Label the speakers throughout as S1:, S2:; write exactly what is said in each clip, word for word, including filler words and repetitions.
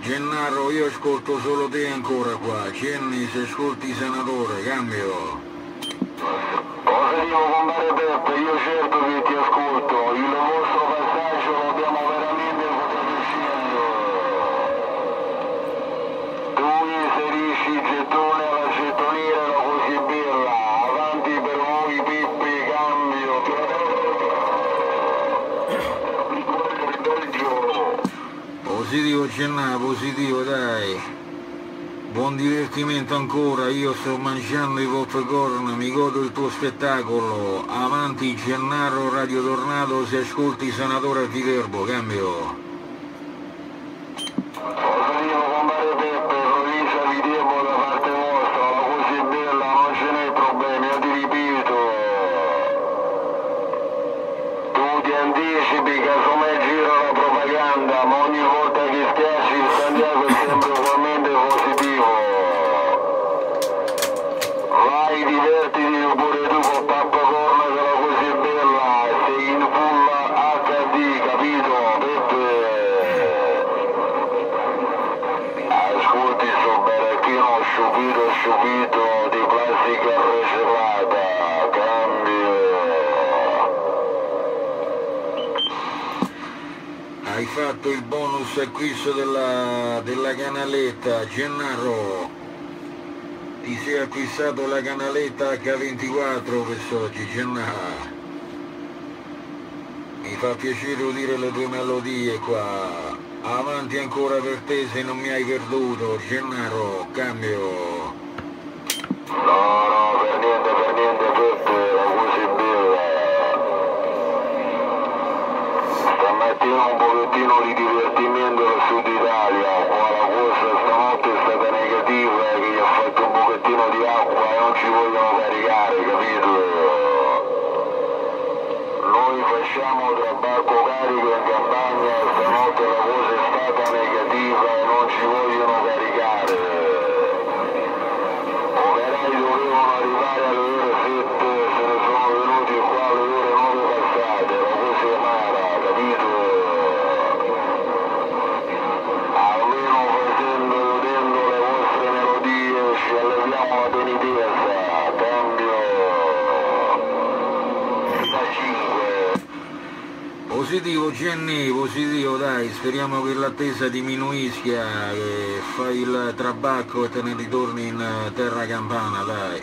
S1: Gennaro, io ascolto solo te ancora qua. Cenni, se ascolti senatore, cambio.
S2: Cosa dico compare Peppe? Io certo che ti ascolto. Il vostro passaggio lo abbiamo veramente contraddiscendo. Tu inserisci il gettone alla gettoniera, la così bella. Avanti per voi Peppe, cambio.
S1: Positivo Gennaro, positivo dai. Buon divertimento ancora, io sto mangiando i popcorn, mi godo il tuo spettacolo. Avanti Gennaro, Radio Tornado, se ascolti senatore a Viterbo, cambio.
S2: Cosa dico compare Peppe? Provincia Viterbo da parte vostra, la così bella, non ce n'è problemi, io ti ripeto. Tu ti anticipi, casomai gira la propaganda, ma ogni volta che schiacci il Santiago è sempre ugualmente positivo. Vai, divertiti pure tu con popcorn della così bella, sei in full acca di, capito, Peppe? Ascolti, sto baracchino sciupito sciupito di plastica riciclata, cambio.
S1: Hai fatto il bonus acquisto della, della canaletta, Gennaro. Ti sei acquistato la canaletta acca ventiquattro quest'oggi, Gennaro. Mi fa piacere udire le tue melodie qua. Avanti ancora per te se non mi hai perduto, Gennaro, cambio.
S2: No, no, per niente, per niente, Peppe, la così bella. Stamattina un pochettino di divertimento nel sud Italia, qua la cosa stanotte è stata negativa, che gli ha fatto un pochettino di acqua e non ci vogliono caricare, capito? Noi facciamo trabacco carico in campagna, stanotte la cosa è stata negativa e non ci vogliono caricare. Operai dovevano arrivare alle ore sette, se ne sono venuti qua alle ore nove passate, la cosa è amara, capito? Almeno facendo e udendo le vostre melodie ci alleviamo la penitenza, cambio. Da cinque.
S1: Positivo Jenny, positivo dai, speriamo che l'attesa diminuisca, che fai il trabacco e te ne ritorni in terra campana, dai.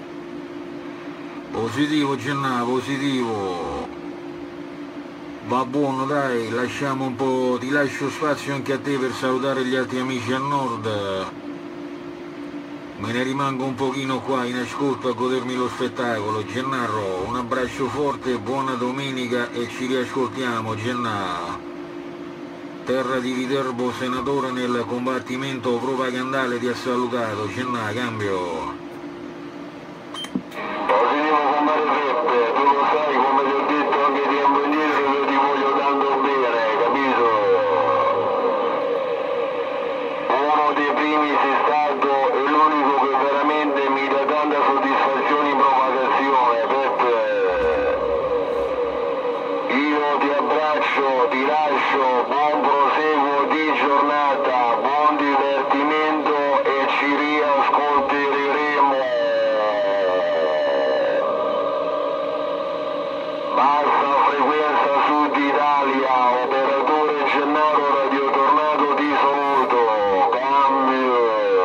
S1: Positivo Gennà, positivo. Va buono dai, lasciamo un po', ti lascio spazio anche a te per salutare gli altri amici al nord. Me ne rimango un pochino qua in ascolto a godermi lo spettacolo. Gennaro, un abbraccio forte, buona domenica e ci riascoltiamo, Gennà. Terra di Viterbo, senatore nel combattimento propagandale, ti ha salutato, Gennà, cambio.
S2: Positivo compare Peppe, tu lo sai come ti ho detto anche tempo indietro che ti voglio tanto bene, capito? Uno dei primi sei stato e l'unico che veramente mi dà tanta soddisfazione in propagazione, Peppe. Io ti abbraccio, ti lascio, buon proseguo di giornata, buon divertimento e ci riascolteremo. Bassa frequenza Sud Italia, operatore Gennaro Radio Tornado, ti saluto, cambio.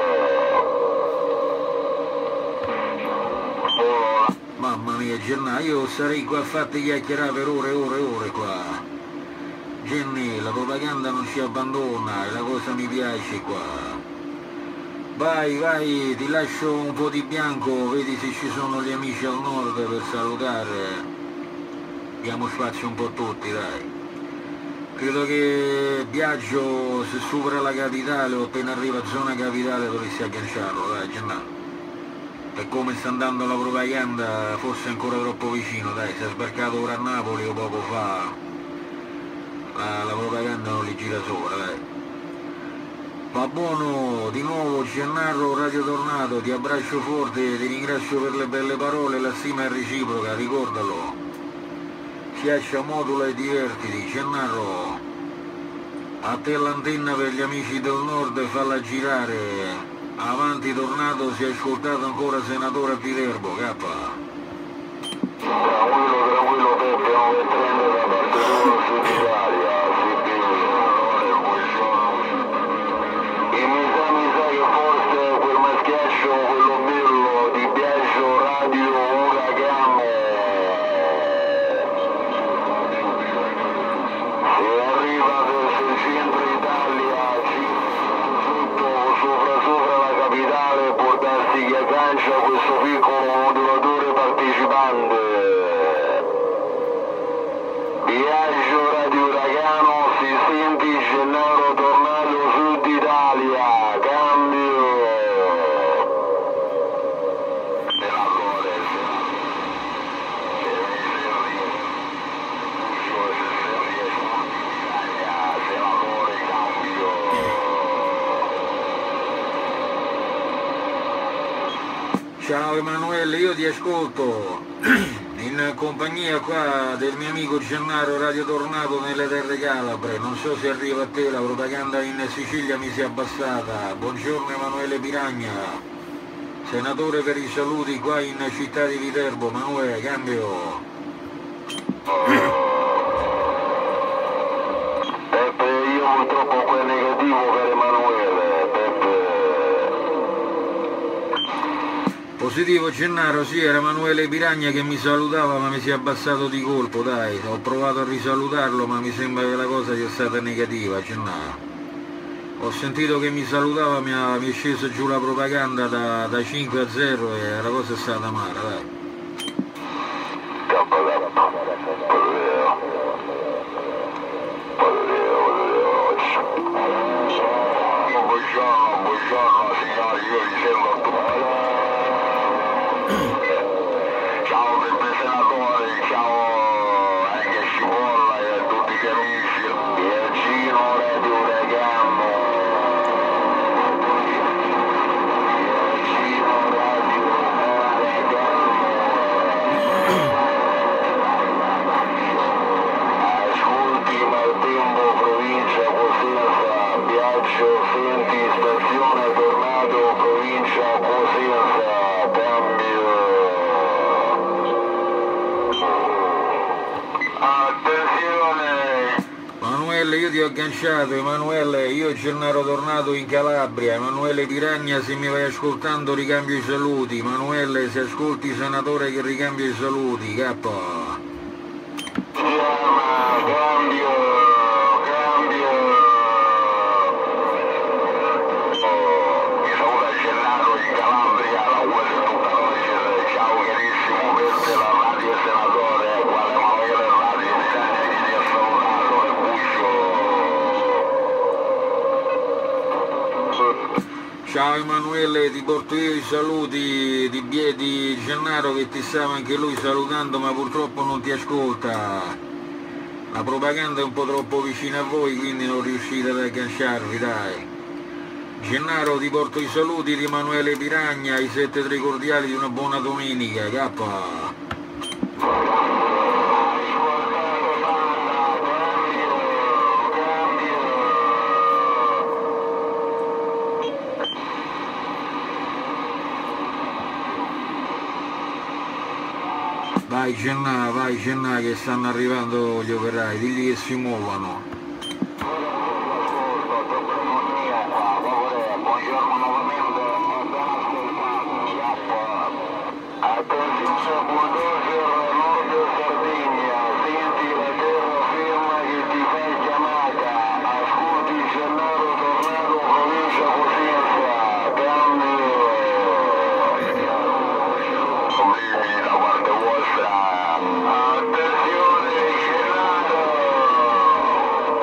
S1: Mamma mia Gennà, io sarei qua a farti chiacchierare per ore e ore e ore qua. Jenny, la propaganda non ci abbandona e la cosa mi piace qua. Vai, vai, ti lascio un po' di bianco, vedi se ci sono gli amici al nord per salutare. Diamo spazio un po' a tutti, dai. Credo che Biagio, se supera la capitale o appena arriva a zona capitale, dovresti agganciarlo, dai, Gennà. Per come sta andando la propaganda, forse ancora troppo vicino, dai, si è sbarcato ora a Napoli o poco fa. La, la propaganda non li gira sopra, dai. Va buono, di nuovo Gennaro Radio Tornado, ti abbraccio forte, ti ringrazio per le belle parole, la stima è reciproca, ricordalo. Schiaccia, modula e divertiti, Gennaro. A te l'antenna per gli amici del nord, falla girare. Avanti Tornado, si è ascoltato ancora senatore a Viterbo, cappa.
S2: Tranquillo, tranquillo Peppe, non mi prende da parte del Sud Italia, si bene, buongiorno. E mi sa, mi sa che forse quel maschiaccio, quello bello di Biagio Radio Uragano, se arriva verso il centro Italia, sotto, sopra sopra la capitale, può darsi che aggancia questo piccolo modulatore partecipante. Viaggio Radio Uragano, si senti Gennaro Tornado Sud Italia, cambio. Senatore, senatore, cambio.
S1: Ciao Emanuele, io ti ascolto. In compagnia qua del mio amico Gennaro Radio Tornado nelle terre calabre, non so se arriva a te, la propaganda in Sicilia mi si è abbassata. Buongiorno Emanuele Piragna, senatore per i saluti qua in città di Viterbo. Emanuele, cambio.
S2: Peppe, io purtroppo qua è negativo per Emanuele, Peppe.
S1: Positivo Gennaro, sì, era Emanuele Piragna che mi salutava ma mi si è abbassato di colpo, dai, ho provato a risalutarlo ma mi sembra che la cosa sia stata negativa, Gennaro. Ho sentito che mi salutava, mi, ha, mi è scesa giù la propaganda da, da cinque a zero e la cosa è stata male, dai.
S2: Buongiorno, buongiorno signori, io vi sento ciao Peppe senatore, ciao anche Scipolla e a tutti gli amici, Viaggino Radio Uragano, Viaggino Radio Uragano, ascolti Maltempo, provincia Cosenza, Biagio, senti stazione Tornado, provincia Cosenza, cambio.
S1: Emanuele, io ti ho agganciato, Emanuele, io Gennaro Tornato in Calabria, Emanuele Piragna, se mi vai ascoltando ricambio i saluti, Emanuele se ascolti senatore che ricambio i saluti, capo.
S2: Chiama, cambio, cambio. Oh, mi saluta Gennaro in Calabria, la U S tutta noce, ciao carissimo Peppe, la radio senatore, quale Emanuele Radio Piragna che ti ha salutato, e
S1: Ciao Emanuele, ti porto io i saluti di, di Gennaro che ti stava anche lui salutando ma purtroppo non ti ascolta. La propaganda è un po' troppo vicina a voi quindi non riuscite ad agganciarvi, dai. Gennaro, ti porto i saluti di Emanuele Piragna, i sette tre cordiali di una buona domenica, cappa. Vai Gennà, vai Gennà che stanno arrivando gli operai, digli che si muovano.
S2: Buongiorno nuovamente, attenzione bulldozer Nord Sardegna, senti la terra ferma che ti fa chiamata, ascolti Gennaro Tornado provincia Cosenza, cambio. Problemi da parte vostra, attenzione Gennaro.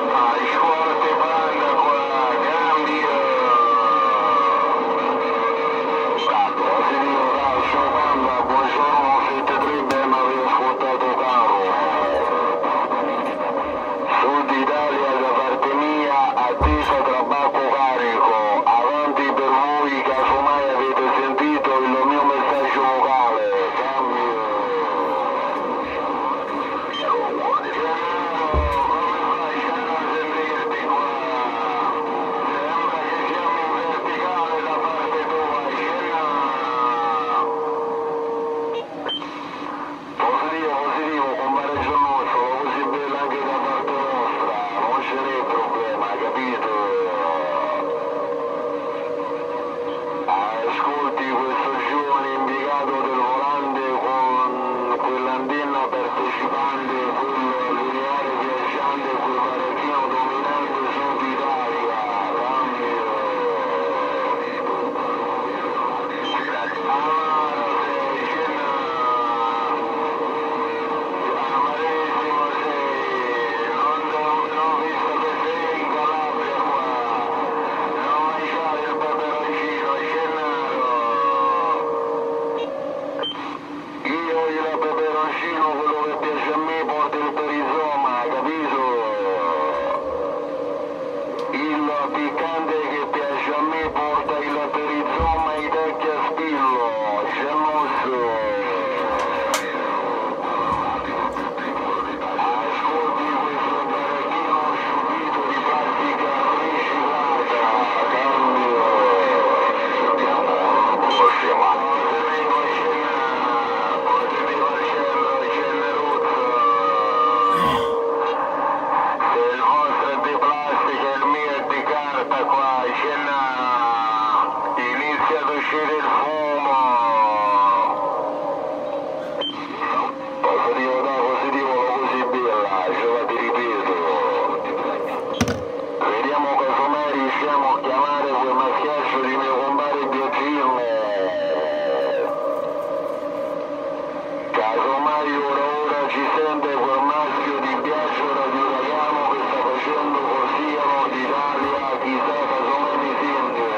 S2: Casomai ora ora ci sente quel maschio di Biagio Radio Uragano che sta facendo corsia Nord Italia, chissà casomai mi sente.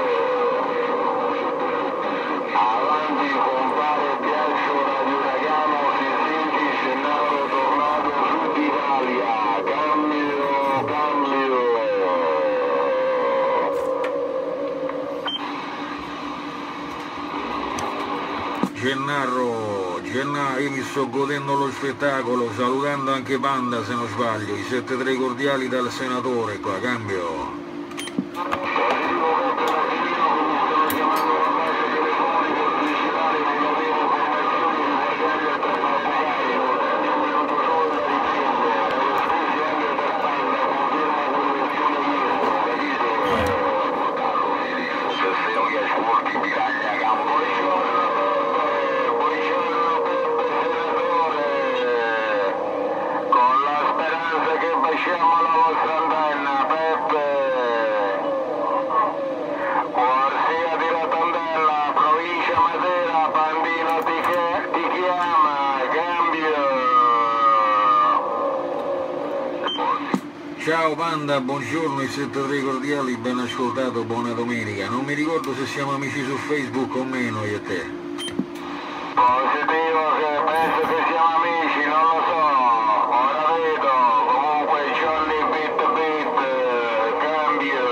S2: Avanti compare Biagio Radio Uragano, si senti Gennaro Tornado Sud Italia, cambio, cambio.
S1: Gennaro, Gennaro, io mi sto godendo lo spettacolo, salutando anche Panda se non sbaglio, i sette tre cordiali dal senatore qua, cambio.
S2: Siamo la vostra antenna, Peppe. Corsia di Rotondella, provincia Matera, Bandino ti, ti chiama, cambio.
S1: Ciao Panda, buongiorno, i sette tre cordiali, ben ascoltato, buona domenica. Non mi ricordo se siamo amici su Facebook o meno io e te.
S2: Positivo, che penso che siamo amici, non lo so, ora vedo. Johnny Bit Bit, cambio.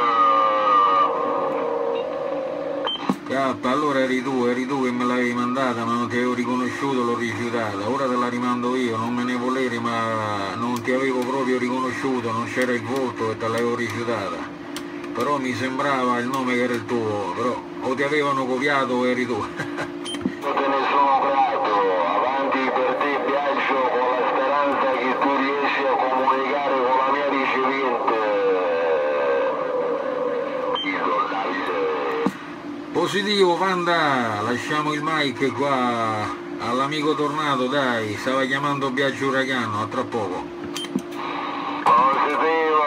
S1: K, allora eri tu, eri tu che me l'avevi mandata ma non ti avevo riconosciuto, l'ho rifiutata, ora te la rimando io, non me ne volere ma non ti avevo proprio riconosciuto, non c'era il volto e te l'avevo rifiutata, però mi sembrava il nome che era il tuo, però o ti avevano copiato o eri tu.
S2: Non te ne sono grato, avanti per te Biagio con la speranza che tu riesci a comunicare con la mia ricevente.
S1: Positivo Panda, lasciamo il mic qua all'amico Tornato, dai, stava chiamando Biagio Uragano, a tra poco.
S2: Positivo.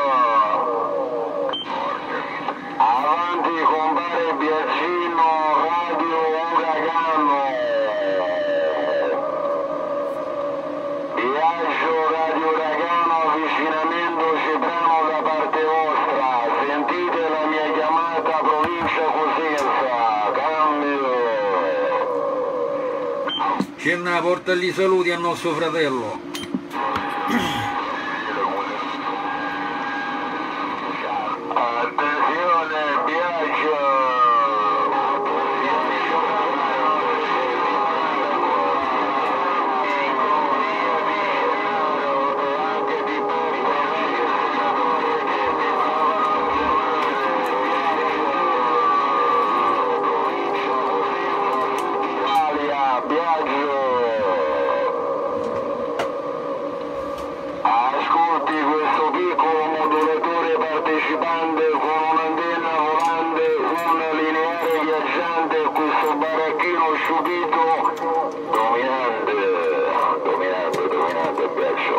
S2: Avanti compare Biagino Radio Uragano. Biagio Radio Uragano, avvicinamento Ceprano da parte vostra, sentite la mia chiamata provincia Cosenza, cambio.
S1: Cenna, portagli saluti al nostro fratello.
S2: Attenzione Biagio. Ascolti questo piccolo modulatore partecipante con un'antenna volante, un lineare viaggiante e questo baracchino sciupito dominante, dominante, dominante Biagio.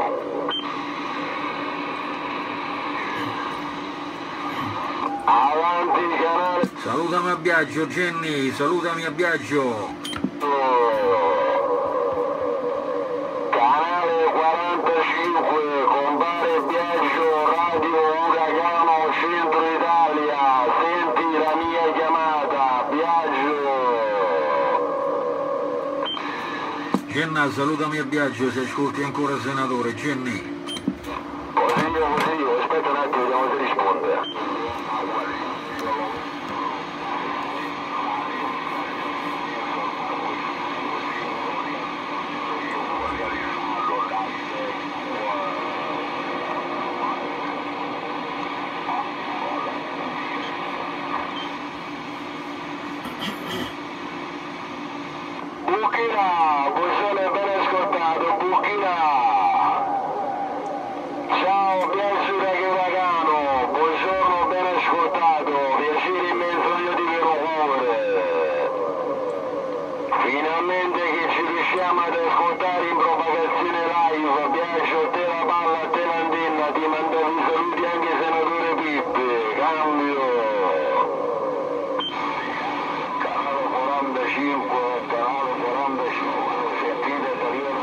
S2: Avanti canale.
S1: Salutami a Biagio, Jenny, salutami a Biagio.
S2: Canale quarantacinque, compare Biagio Radio Uragano Centro Italia, senti la mia chiamata, Biagio.
S1: Jenna, salutami a Biagio se ascolti ancora il senatore, Jenny.
S2: Così, così, aspetta un attimo, vediamo se risponde. Buchina, buongiorno e ben ascoltato, Buchina. Ciao Biagio Radio Uragano, buongiorno, ben ascoltato, piacere immenso io di vero cuore. Finalmente che ci riusciamo ad ascoltare in propagazione live, Biagio, te la palla, te l'antenna, ti mandavi saluti anche senatore Pippe, cambio. Canale quarantacinque, canale quarantacinque, sentite,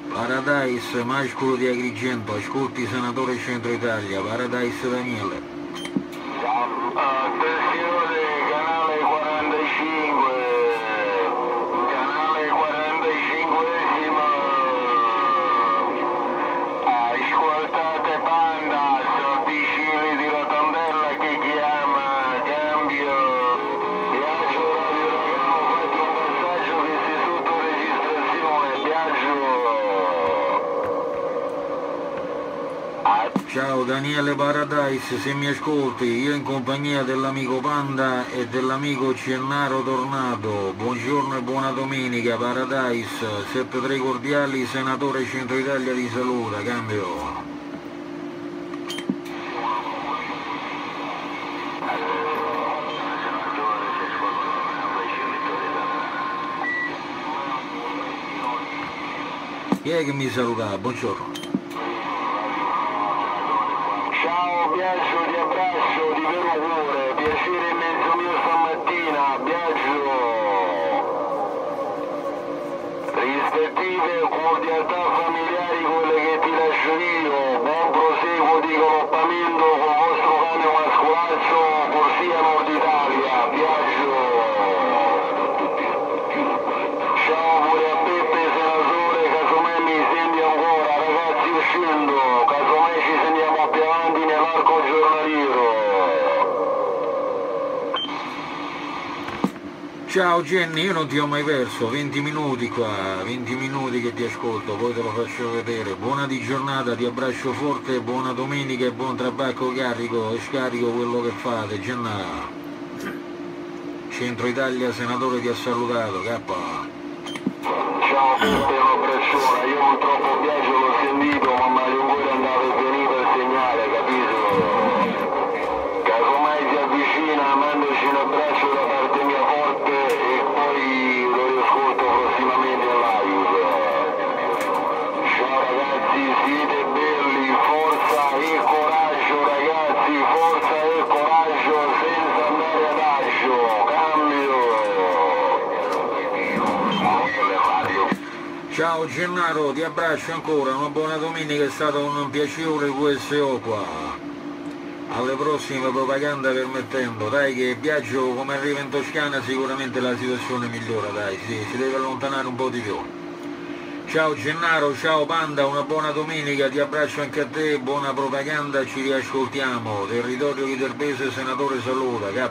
S1: Paradise, Mascolo di Agrigento, ascolti senatore Centro Italia, Paradise Daniele.
S2: Attenzione, canale quarantacinque, canale quarantacinquesimo, ascoltate Panda, sottoscili di Rotondella che chiama, cambio, Biagio Radio Ragamo, fate un messaggio che sei sotto registrazione, Biagio.
S1: Ciao Daniele Paradise, se mi ascolti, io in compagnia dell'amico Panda e dell'amico Cennaro Tornato, buongiorno e buona domenica Paradise, sette tre cordiali, senatore Centro Italia ti saluta, cambio. Chi è che mi saluta? Buongiorno.
S2: Ciao Biagio, ti abbraccio di vero cuore, piacere immenso mio stamattina, Biagio. Rispettive cordialità familiari quelle che ti lascio io, buon proseguo di galoppamento con vostro cane mascolazzo, corsia Nord Italia, Biagio. Ciao pure a Peppe senatore, casomai mi senti ancora, ragazzi io scendo, casomai ci sentiamo più avanti nell'arco giornaliero.
S1: Ciao Jenny, io non ti ho mai perso, venti minuti qua, venti minuti che ti ascolto, poi te lo faccio vedere. Buona di giornata, ti abbraccio forte, buona domenica e buon trabacco carico e scarico quello che fate, Gennà. Centro Italia, senatore ti ha salutato, K.
S2: Ciao Peppe, un abbraccione, io purtroppo Biagio l'ho sentito, ma Malinguere andava e veniva il segnale, capito? Casomai si avvicina, mandaci un abbraccio da parte mia forte e poi lo riascolto prossimamente in live. Ciao ragazzi, siete belli, forza e coraggio ragazzi, forza e coraggio senza andare ad agio, cambio.
S1: Ciao Gennaro, ti abbraccio ancora, una buona domenica, è stato un piacevole Q S O qua. Alle prossime, propaganda permettendo, dai che Biagio come arriva in Toscana sicuramente la situazione migliora, dai, sì, si deve allontanare un po' di più. Ciao Gennaro, ciao Panda, una buona domenica, ti abbraccio anche a te, buona propaganda, ci riascoltiamo. Territorio Viterbese, senatore saluta, K.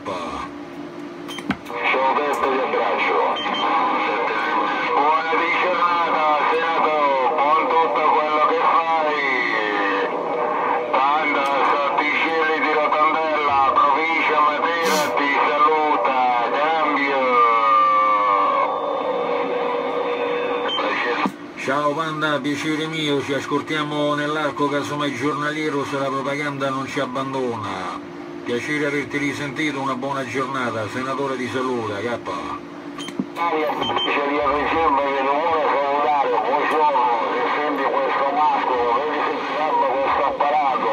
S2: Ciao Peppe, ti abbraccio. Buona di giornata, senatore, buon tutto quello che fai. Panda, sottocelli di Rotondella, provincia Matera, ti saluta, cambio.
S1: Ciao Panda, piacere mio, ci ascoltiamo nell'arco casomai giornaliero se la propaganda non ci abbandona. Piacere averti risentito, una buona giornata, senatore ti saluta, K.
S2: Aria, c'è via Vigenda che non vuole salutare, buongiorno, se senti questo mascolo, vedi se ti salva questo apparato,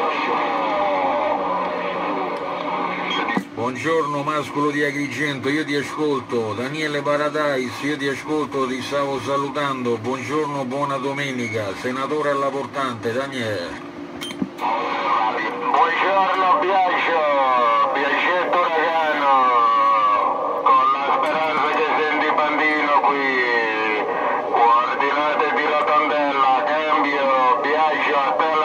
S2: buongiorno.
S1: Buongiorno Mascolo di Agrigento, io ti ascolto, Daniele Paradise, io ti ascolto, ti stavo salutando, buongiorno, buona domenica, senatore alla portante, Daniele.
S2: Buongiorno Biagio, Biagetto Ragano, con la speranza che senti Pandino qui, coordinate di Rotondella, cambio, Biagio a te